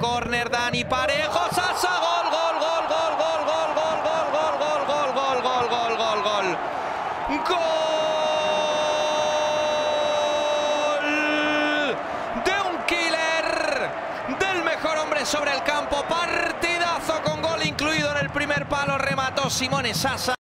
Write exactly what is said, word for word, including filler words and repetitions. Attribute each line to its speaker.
Speaker 1: córner, Dani Parejo, Sasa, gol, gol, gol, gol, gol, gol, gol, gol, gol, gol, gol, gol, gol, gol, gol, gol. ¡Gol de un killer! Del mejor hombre sobre el campo. Partidazo con gol incluido en el primer palo. Remató Simone Sasa.